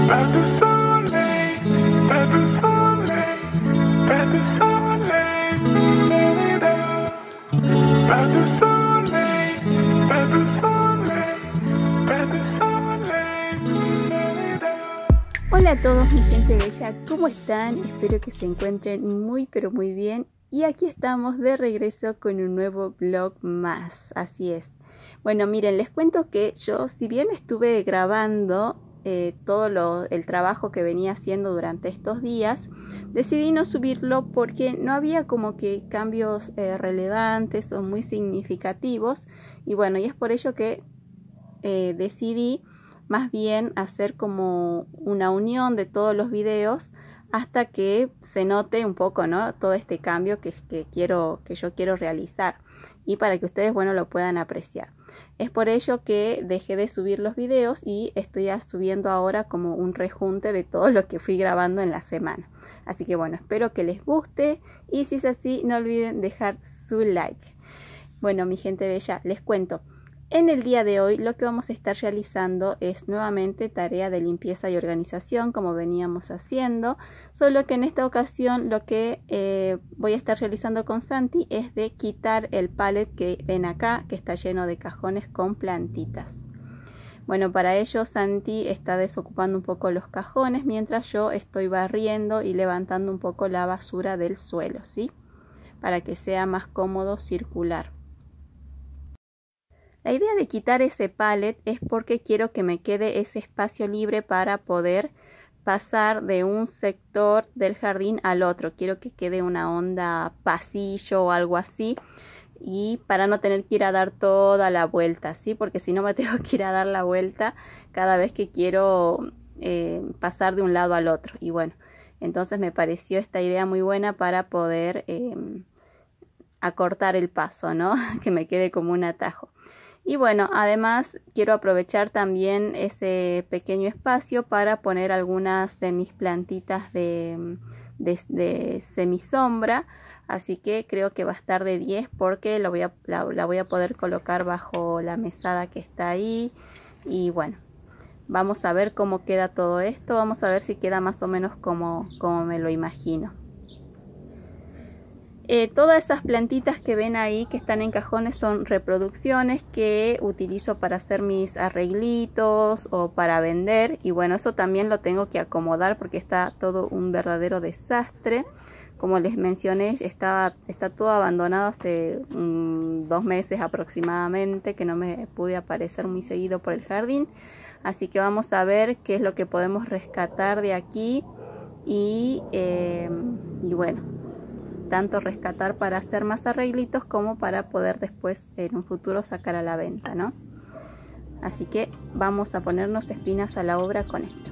Pas de soleil, pas de soleil, pas de soleil, pas de soleil, pas de soleil, pas de soleil. Hola a todos mi gente bella, ¿cómo están? Espero que se encuentren muy pero muy bien. Y aquí estamos de regreso con un nuevo vlog más, así es. Bueno, miren, les cuento que yo, si bien estuve grabando todo el trabajo que venía haciendo durante estos días, decidí no subirlo porque no había como que cambios relevantes o muy significativos. Y bueno, y es por ello que decidí más bien hacer como una unión de todos los videos hasta que se note un poco, ¿no? Todo este cambio que yo quiero realizar y para que ustedes, bueno, lo puedan apreciar. Es por ello que dejé de subir los videos y estoy subiendo ahora como un rejunte de todo lo que fui grabando en la semana. Así que bueno, espero que les guste y si es así, no olviden dejar su like. Bueno, mi gente bella, les cuento. En el día de hoy lo que vamos a estar realizando es nuevamente tarea de limpieza y organización como veníamos haciendo, solo que en esta ocasión lo que voy a estar realizando con Santi es de quitar el pallet que ven acá, que está lleno de cajones con plantitas. Bueno, para ello Santi está desocupando un poco los cajones mientras yo estoy barriendo y levantando un poco la basura del suelo, ¿sí? Para que sea más cómodo circular. La idea de quitar ese pallet es porque quiero que me quede ese espacio libre para poder pasar de un sector del jardín al otro. Quiero que quede una onda pasillo o algo así y para no tener que ir a dar toda la vuelta, ¿sí? Porque si no me tengo que ir a dar la vuelta cada vez que quiero pasar de un lado al otro. Y bueno, entonces me pareció esta idea muy buena para poder acortar el paso, ¿no? Que me quede como un atajo. Y bueno, además quiero aprovechar también ese pequeño espacio para poner algunas de mis plantitas de semisombra. Así que creo que va a estar de 10 porque la voy a poder colocar bajo la mesada que está ahí. Y bueno, vamos a ver cómo queda todo esto. Vamos a ver si queda más o menos como me lo imagino. Todas esas plantitas que ven ahí que están en cajones son reproducciones que utilizo para hacer mis arreglitos o para vender. Y bueno, eso también lo tengo que acomodar porque está todo un verdadero desastre. Como les mencioné, está todo abandonado hace 2 meses aproximadamente, que no me pude aparecer muy seguido por el jardín. Así que vamos a ver qué es lo que podemos rescatar de aquí y bueno, tanto rescatar para hacer más arreglitos como para poder después en un futuro sacar a la venta, ¿no? Así que vamos a ponernos espinas a la obra con esto.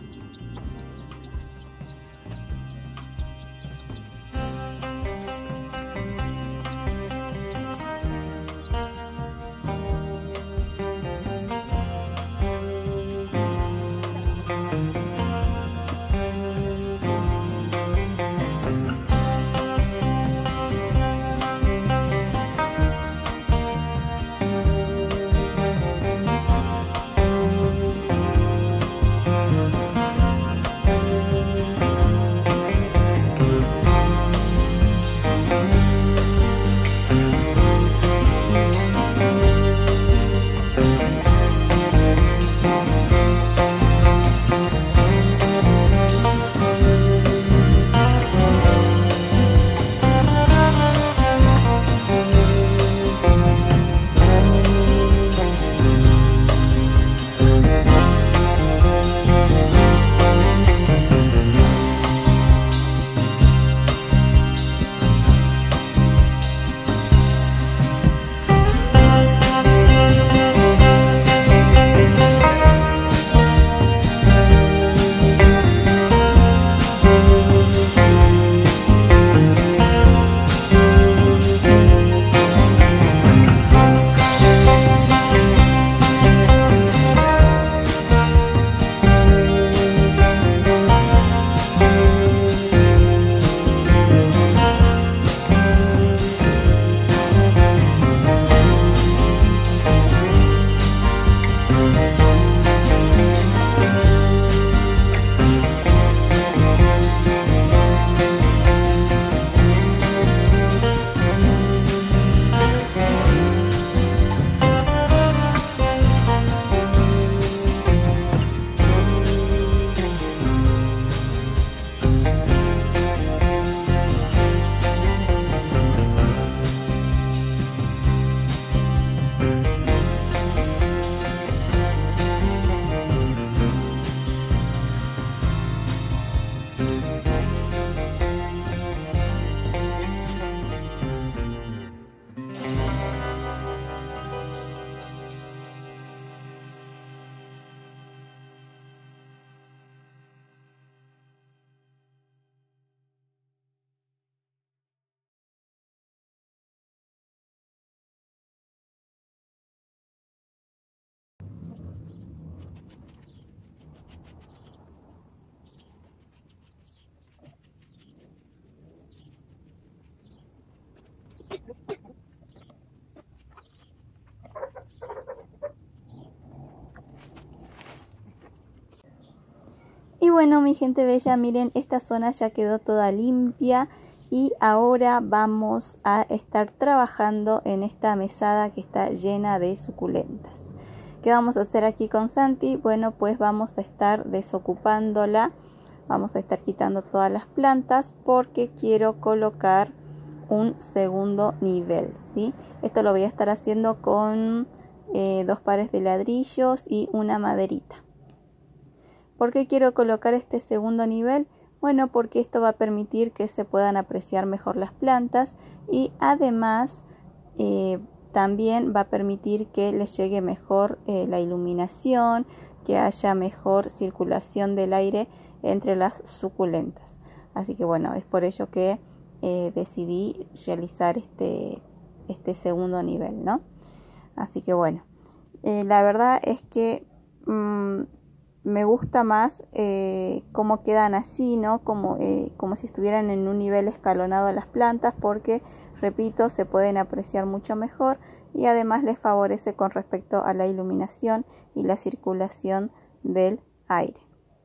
Y bueno, mi gente bella, miren, esta zona ya quedó toda limpia y ahora vamos a estar trabajando en esta mesada que está llena de suculentas. ¿Qué vamos a hacer aquí con Santi? Bueno, pues vamos a estar desocupándola, vamos a estar quitando todas las plantas porque quiero colocar un segundo nivel, ¿sí? Esto lo voy a estar haciendo con 2 pares de ladrillos y una maderita. ¿Por qué quiero colocar este segundo nivel? Bueno, porque esto va a permitir que se puedan apreciar mejor las plantas y además también va a permitir que les llegue mejor la iluminación, que haya mejor circulación del aire entre las suculentas. Así que bueno, es por ello que decidí realizar este segundo nivel, ¿no? Así que bueno, la verdad es que me gusta más cómo quedan así, ¿no? Como si estuvieran en un nivel escalonado las plantas, porque, repito, se pueden apreciar mucho mejor y además les favorece con respecto a la iluminación y la circulación del aire.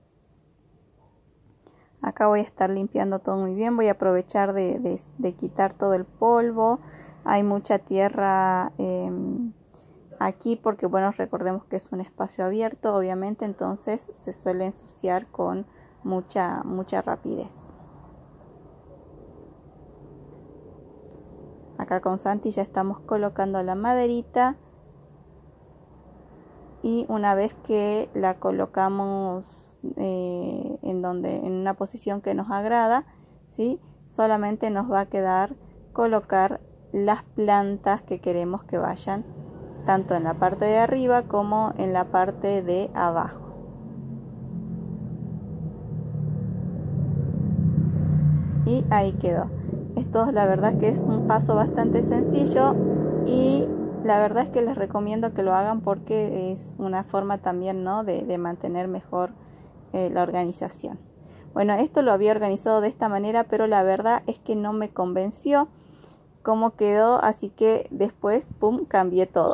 Acá voy a estar limpiando todo muy bien, voy a aprovechar de quitar todo el polvo. Hay mucha tierra aquí porque, bueno, recordemos que es un espacio abierto, obviamente, entonces se suele ensuciar con mucha rapidez. Acá con Santi ya estamos colocando la maderita y una vez que la colocamos en una posición que nos agrada, ¿sí? Solamente nos va a quedar colocar las plantas que queremos que vayan tanto en la parte de arriba como en la parte de abajo. Y ahí quedó. Esto la verdad que es un paso bastante sencillo y la verdad es que les recomiendo que lo hagan porque es una forma también, ¿no?, de mantener mejor la organización. Bueno, esto lo había organizado de esta manera, pero la verdad es que no me convenció cómo quedó, así que después, pum, cambié todo.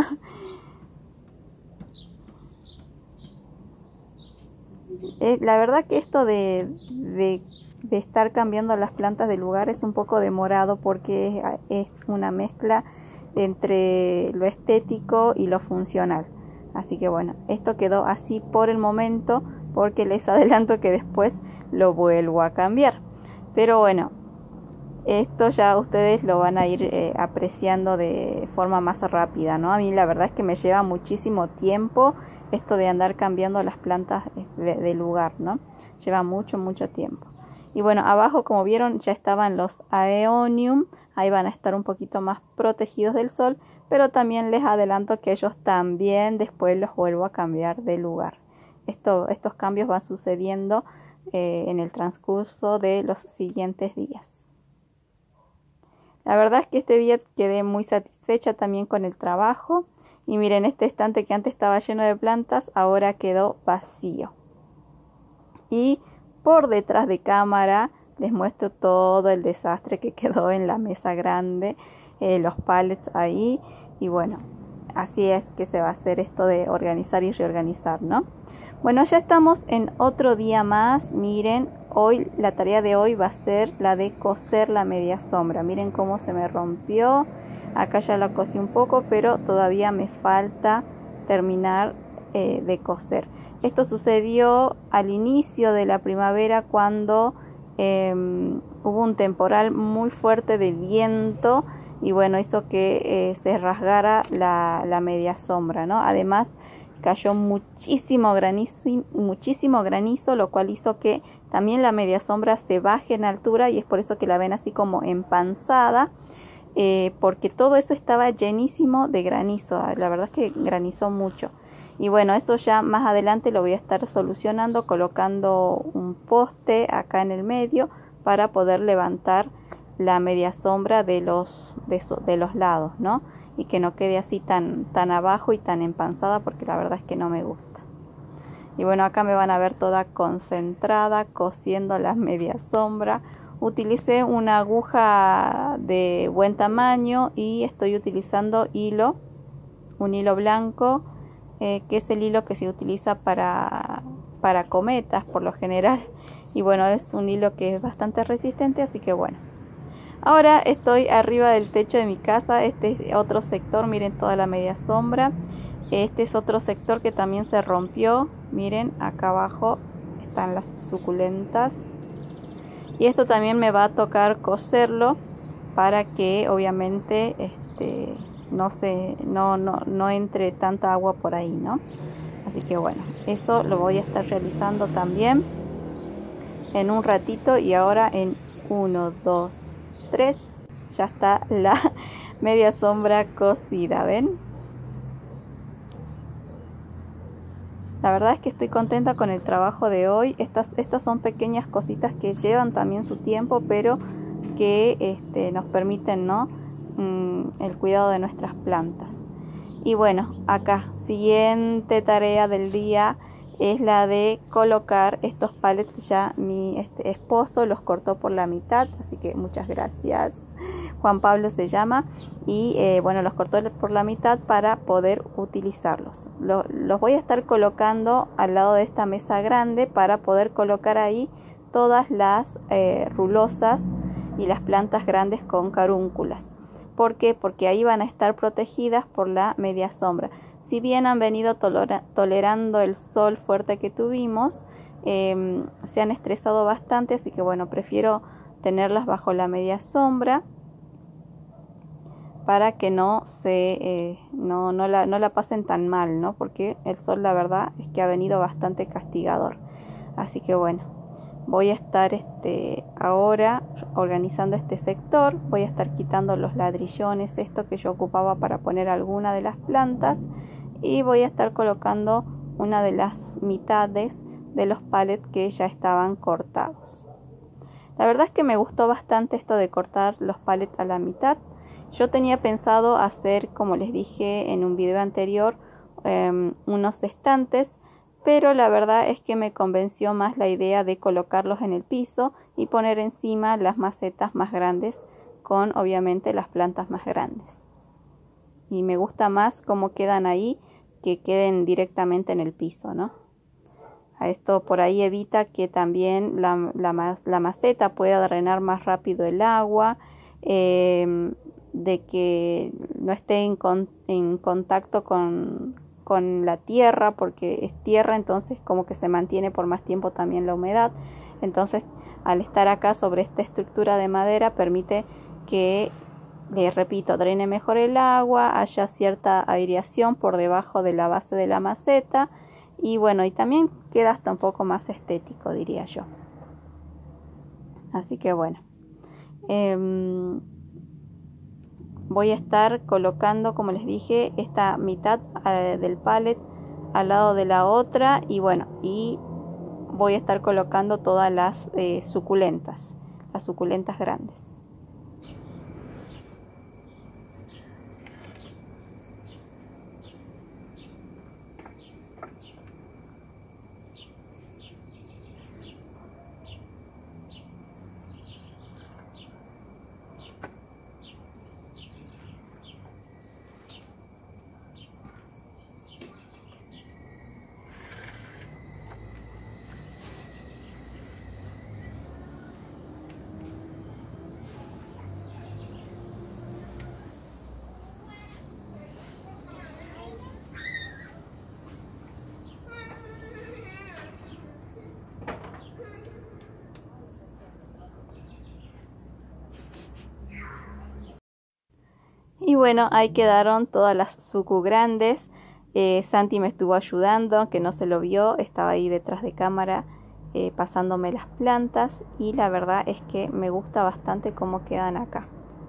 La verdad que esto de estar cambiando las plantas de lugar es un poco demorado porque es una mezcla entre lo estético y lo funcional. Así que bueno, esto quedó así por el momento porque les adelanto que después lo vuelvo a cambiar. Pero bueno, esto ya ustedes lo van a ir apreciando de forma más rápida, ¿no? A mí la verdad es que me lleva muchísimo tiempo esto de andar cambiando las plantas de lugar, ¿no? Lleva mucho tiempo. Y bueno, abajo, como vieron, ya estaban los Aeonium. Ahí van a estar un poquito más protegidos del sol, pero también les adelanto que ellos también después los vuelvo a cambiar de lugar. Estos cambios van sucediendo en el transcurso de los siguientes días. La verdad es que este día quedé muy satisfecha también con el trabajo. Y miren, este estante que antes estaba lleno de plantas, ahora quedó vacío. Y por detrás de cámara les muestro todo el desastre que quedó en la mesa grande, los pallets ahí. Y bueno, así es que se va a hacer esto de organizar y reorganizar, ¿no? Bueno, ya estamos en otro día más. Miren, hoy la tarea de hoy va a ser la de coser la media sombra. Miren cómo se me rompió. Acá ya la cosí un poco, pero todavía me falta terminar de coser. Esto sucedió al inicio de la primavera cuando hubo un temporal muy fuerte de viento y bueno, hizo que se rasgara la media sombra, ¿no? Además cayó muchísimo granizo, lo cual hizo que también la media sombra se baje en altura y es por eso que la ven así como empanzada, porque todo eso estaba llenísimo de granizo. La verdad es que granizó mucho. Y bueno, eso ya más adelante lo voy a estar solucionando colocando un poste acá en el medio para poder levantar la media sombra de los lados, ¿no? Y que no quede así tan abajo y tan empanzada, porque la verdad es que no me gusta. Y bueno, acá me van a ver toda concentrada cosiendo la media sombra. Utilicé una aguja de buen tamaño y estoy utilizando un hilo blanco, que es el hilo que se utiliza para para cometas por lo general. Y bueno, es un hilo que es bastante resistente, así que bueno. Ahora estoy arriba del techo de mi casa. Este es otro sector, miren toda la media sombra. Este es otro sector que también se rompió. Miren, acá abajo están las suculentas. Y esto también me va a tocar coserlo para que obviamente no entre tanta agua por ahí, ¿no? Así que bueno, eso lo voy a estar realizando también en un ratito. Y ahora en 1, 2, 3 ya está la media sombra cosida, ¿ven? La verdad es que estoy contenta con el trabajo de hoy. Estas son pequeñas cositas que llevan también su tiempo, pero que nos permiten, ¿no? El cuidado de nuestras plantas. Y bueno, acá, siguiente tarea del día es la de colocar estos palets. Ya mi esposo los cortó por la mitad, así que muchas gracias. Juan Pablo se llama. Y bueno, los cortó por la mitad para poder utilizarlos. Los voy a estar colocando al lado de esta mesa grande para poder colocar ahí todas las rulosas y las plantas grandes con carúnculas. ¿Por qué? Porque ahí van a estar protegidas por la media sombra. Si bien han venido tolerando el sol fuerte que tuvimos, se han estresado bastante, así que bueno, prefiero tenerlas bajo la media sombra para que no la pasen tan mal, ¿no? Porque el sol, la verdad, es que ha venido bastante castigador. Así que bueno, voy a estar ahora organizando este sector. Voy a estar quitando los ladrillones, esto que yo ocupaba para poner alguna de las plantas, y voy a estar colocando una de las mitades de los palets que ya estaban cortados. La verdad es que me gustó bastante esto de cortar los palets a la mitad. Yo tenía pensado hacer, como les dije en un video anterior, unos estantes, pero la verdad es que me convenció más la idea de colocarlos en el piso y poner encima las macetas más grandes con obviamente las plantas más grandes. Y me gusta más cómo quedan ahí que queden directamente en el piso, ¿no? A esto por ahí evita que también la maceta pueda drenar más rápido el agua, de que no esté en contacto con la tierra, porque es tierra, entonces como que se mantiene por más tiempo también la humedad. Entonces, al estar acá sobre esta estructura de madera, permite que, les repito, drene mejor el agua, haya cierta aireación por debajo de la base de la maceta, y bueno, y también queda hasta un poco más estético, diría yo. Así que bueno, voy a estar colocando, como les dije, esta mitad del palet al lado de la otra, y bueno, y voy a estar colocando todas las suculentas grandes. Y bueno, ahí quedaron todas las sucu grandes. Santi me estuvo ayudando, aunque no se lo vio, estaba ahí detrás de cámara pasándome las plantas, y la verdad es que me gusta bastante cómo quedan acá.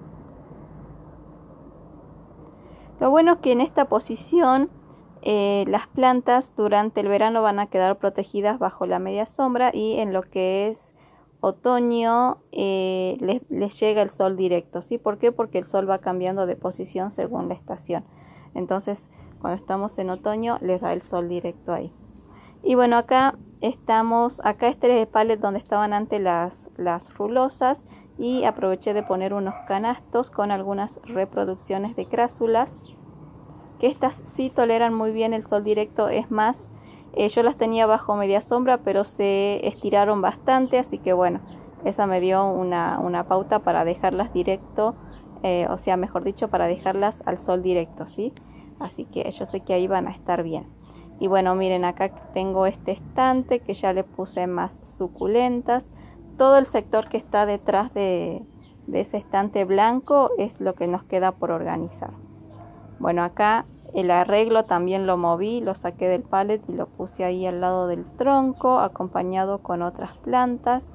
Lo bueno es que en esta posición las plantas durante el verano van a quedar protegidas bajo la media sombra, y en lo que es otoño les llega el sol directo, ¿sí? ¿Por qué? Porque el sol va cambiando de posición según la estación. Entonces, cuando estamos en otoño, les da el sol directo ahí. Y bueno, acá estamos, acá este es el palet donde estaban antes las rulosas, y aproveché de poner unos canastos con algunas reproducciones de crásulas, que estas sí toleran muy bien el sol directo. Es más, Yo las tenía bajo media sombra, pero se estiraron bastante, así que bueno, esa me dio una pauta para dejarlas directo, o sea, mejor dicho, para dejarlas al sol directo, ¿sí? Así que yo sé que ahí van a estar bien. Y bueno, miren, acá tengo este estante que ya le puse más suculentas. Todo el sector que está detrás de ese estante blanco es lo que nos queda por organizar. Bueno, acá el arreglo también lo moví, lo saqué del pallet y lo puse ahí al lado del tronco, acompañado con otras plantas.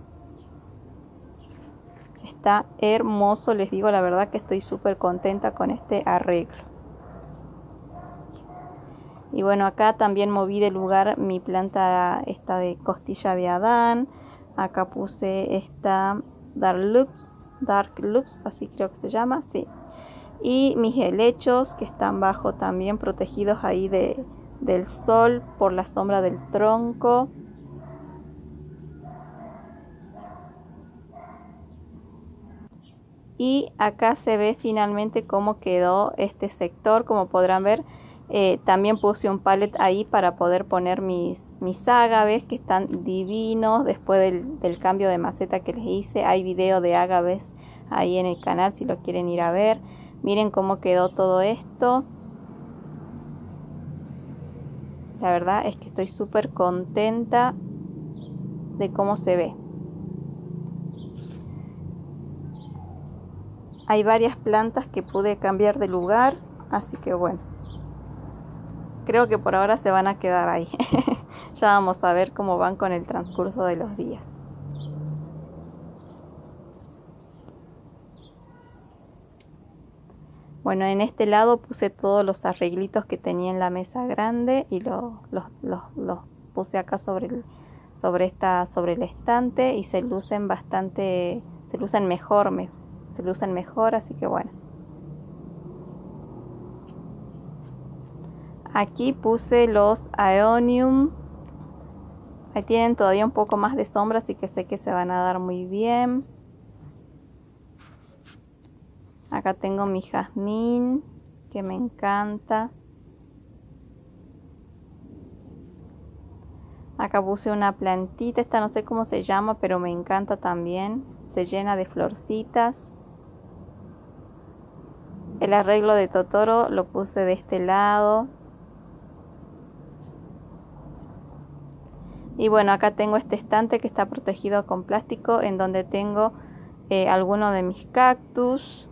Está hermoso, les digo la verdad que estoy súper contenta con este arreglo. Y bueno, acá también moví de lugar mi planta esta de costilla de Adán. Acá puse esta Dark Loops, así creo que se llama, sí. Y mis helechos que están bajo también protegidos ahí del sol por la sombra del tronco. Y acá se ve finalmente cómo quedó este sector, como podrán ver. También puse un pallet ahí para poder poner mis ágaves que están divinos después del cambio de maceta que les hice. Hay video de ágaves ahí en el canal si lo quieren ir a ver. Miren cómo quedó todo esto. La verdad es que estoy súper contenta de cómo se ve. Hay varias plantas que pude cambiar de lugar, así que bueno. Creo que por ahora se van a quedar ahí. Ya vamos a ver cómo van con el transcurso de los días. Bueno, en este lado puse todos los arreglitos que tenía en la mesa grande y los puse acá sobre el estante y se lucen bastante, se lucen mejor, así que bueno. Aquí puse los Aeonium. Ahí tienen todavía un poco más de sombra, así que sé que se van a dar muy bien. Acá tengo mi jazmín, que me encanta. Acá puse una plantita, esta no sé cómo se llama, pero me encanta también. Se llena de florcitas. El arreglo de Totoro lo puse de este lado. Y bueno, acá tengo este estante que está protegido con plástico, en donde tengo algunos de mis cactus.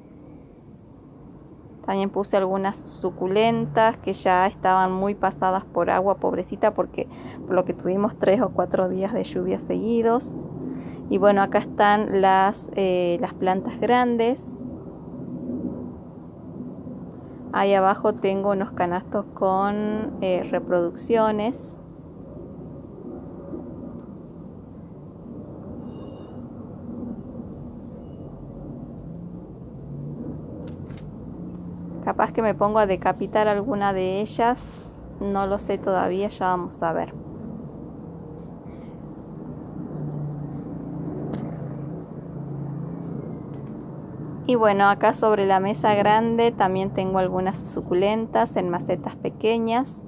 También puse algunas suculentas que ya estaban muy pasadas por agua, pobrecita, por lo que tuvimos 3 o 4 días de lluvia seguidos. Y bueno, acá están las plantas grandes. Ahí abajo tengo unos canastos con reproducciones. Capaz que me pongo a decapitar alguna de ellas, no lo sé todavía, ya vamos a ver. Y bueno, acá sobre la mesa grande también tengo algunas suculentas en macetas pequeñas.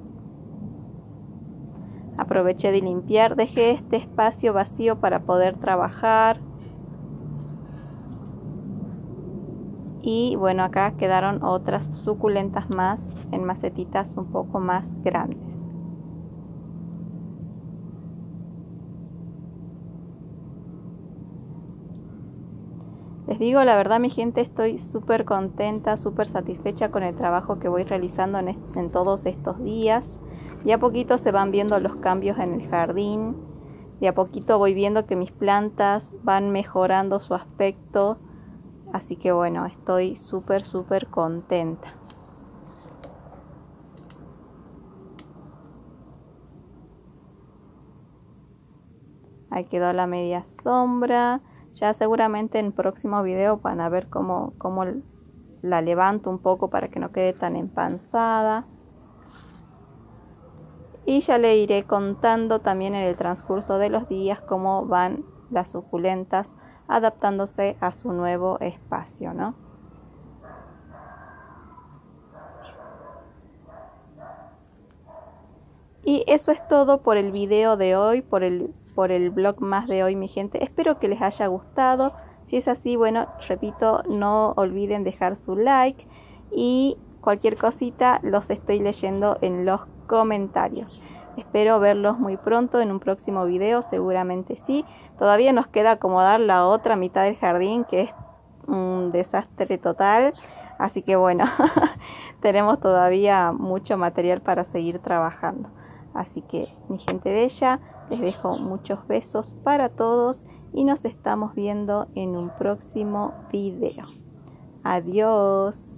Aproveché de limpiar, dejé este espacio vacío para poder trabajar. Y bueno, acá quedaron otras suculentas más en macetitas un poco más grandes. Les digo la verdad, mi gente, estoy súper contenta, súper satisfecha con el trabajo que voy realizando en todos estos días. De a poquito se van viendo los cambios en el jardín. De a poquito voy viendo que mis plantas van mejorando su aspecto. Así que bueno, estoy súper contenta. Ahí quedó la media sombra. Ya seguramente en el próximo video van a ver cómo la levanto un poco para que no quede tan empanzada. Y ya le iré contando también en el transcurso de los días cómo van las suculentas adaptándose a su nuevo espacio, ¿no? Y eso es todo por el video de hoy, por el blog más de hoy, mi gente. Espero que les haya gustado. Si es así, bueno, repito, no olviden dejar su like y cualquier cosita los estoy leyendo en los comentarios. Espero verlos muy pronto en un próximo video, seguramente sí. Todavía nos queda acomodar la otra mitad del jardín, que es un desastre total. Así que bueno, tenemos todavía mucho material para seguir trabajando. Así que, mi gente bella, les dejo muchos besos para todos y nos estamos viendo en un próximo video. Adiós.